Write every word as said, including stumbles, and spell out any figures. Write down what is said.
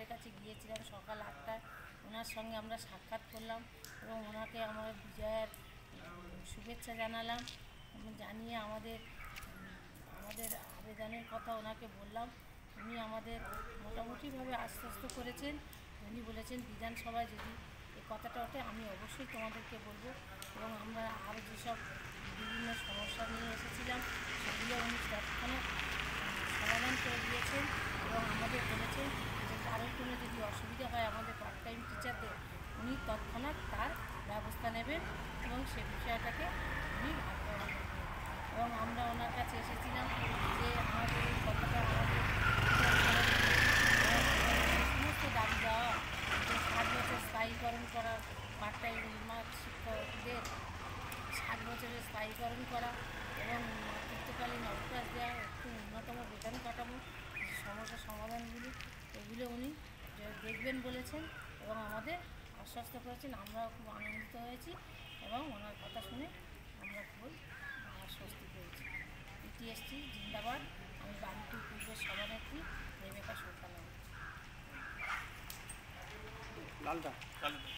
মেম্বারের কাছে গিয়েছিলাম সকাল আটটায়। ওনার সঙ্গে আমরা সাক্ষাৎ করলাম এবং ওনাকে আমার বিজয়ের শুভেচ্ছা জানালাম। জানিয়ে আমাদের আমাদের আবেদনের কথা ওনাকে বললাম। উনি আমাদের মোটামুটিভাবে আশ্বস্ত করেছেন। উনি বলেছেন বিধানসভায় যদি এই কথাটা ওঠে আমি অবশ্যই তোমাদেরকে বলবো, এবং আমরা আরও যেসব বিভিন্ন সমস্যা নিয়ে এসেছিলাম সেগুলো উনি তৎক্ষণাৎ সমাধান করে দিয়েছেন এবং আমাদের বলেছেন যে কারোর কোনো যদি অসুবিধা হয় আমাদের পার্ট টাইম টিচারদের উনি তৎক্ষণাৎ তার ব্যবস্থা নেবেন এবং সে বিষয়টাকে উনি ভাববেন। এবং আমরা ওনার কাছে এসেছিলাম যে আমাদের এই কথাটা আমাদের সমস্ত দাবি দেওয়া যে ষাট বছর স্থায়ীকরণ করার পার্ট টাইম শিক্ষকদের ষাট বছরের স্থায়ীকরণ করা এবং মাতৃত্বকালীন অবকাশ দেওয়া, একটু ন্যূনতম বেতন কাঠামো, সমস্যার সমাধানগুলি এগুলো উনি দেখবেন বলেছেন এবং আমাদের আশ্বস্ত করেছেন। আমরাও খুব আনন্দিত হয়েছি এবং ওনার কথা শুনে আমরা খুবই স্বস্তি পেয়েছি। পিটিএসটি জিন্দাবাদ। আমি বাড়িটির পূর্বের সভানেত্রী রেবেকা সুলতানা। লালদা।